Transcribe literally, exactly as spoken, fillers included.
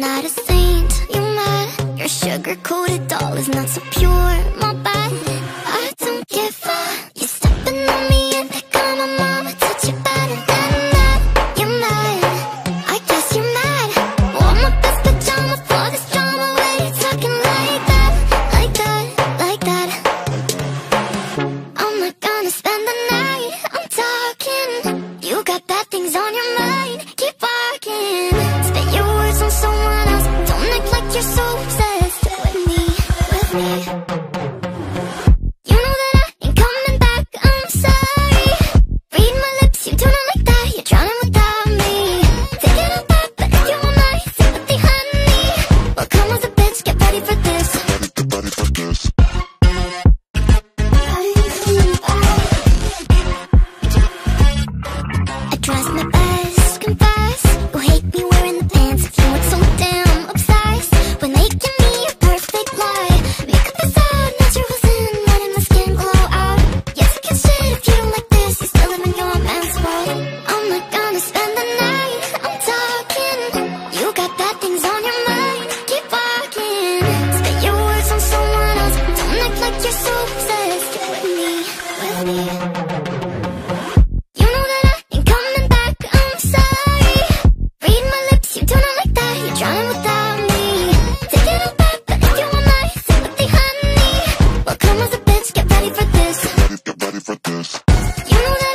not a saint, you mad? Your sugar-coated doll is not so pure, my bad. I don't give a, you're stepping on me and think I'm a mama, touch you better than that. You're mad, I guess you're mad. Wore my best pajama for this drama, where you talking like that, like that, like that. I'm not gonna spend the night, I'm talking. You got bad things on your mind, keep walking. Spit your words on someone else, don't act like you're so obsessed with me, with me. You know that I ain't coming back, I'm sorry. Read my lips, you do not like that, you're drowning without me. Take it all back, but if you want my sympathy, honey, well come as a bitch, get ready for this. Get ready for this. I tries my best, confess. You hate me wearing the pants, if you weren't so damn obsessed with making me a perfect lie. Makeup is out, natural sin, letting my skin glow out. Yes, you can shit if you don't like this, you still live in your man's world. I'm not gonna spend the night, I'm talking. You got bad things on your mind, keep walking. Spit your words on someone else, don't act like you're so obsessed with me, with me. You know that I ain't coming back, I'm sorry. Read my lips, you do not like that, you're drowning without me. Take it all back, but if you want my sympathy, honey, well come as a bitch, get ready for this. Get ready, get ready for this. You know that